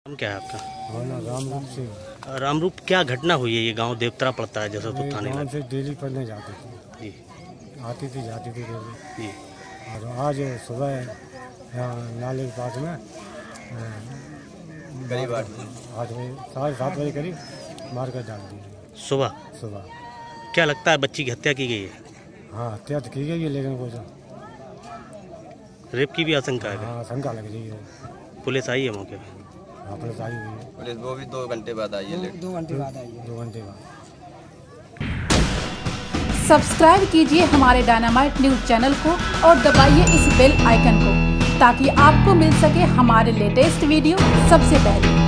नाम क्या है आपका? रामरूप सिंह। रामरूप, क्या घटना हुई है? ये गांव देवतरा पड़ता है जैसा तो थाने गाँव से डेली पढ़ने जाती थी जी आती थी जाती थी डेली। जी। और आज सुबह यहाँ नाले के पास में करीब 8 बजे 7:30 बजे करीब मार कर डाल दी सुबह। क्या लगता है बच्ची की हत्या की गई है? हाँ, हत्या तो की गई है, लेकिन कुछ रेप की भी आशंका है? हाँ, आशंका लग रही है। पुलिस आई है मौके पे? हाँ, पुलिस आई हुई है। पुलिस वो भी 2 घंटे बाद आई है। 2 घंटे बाद आई है। 2 घंटे बाद। सब्सक्राइब कीजिए हमारे डायनामाइट न्यूज चैनल को और दबाइए इस बेल आइकन को ताकि आपको मिल सके हमारे लेटेस्ट वीडियो सबसे पहले।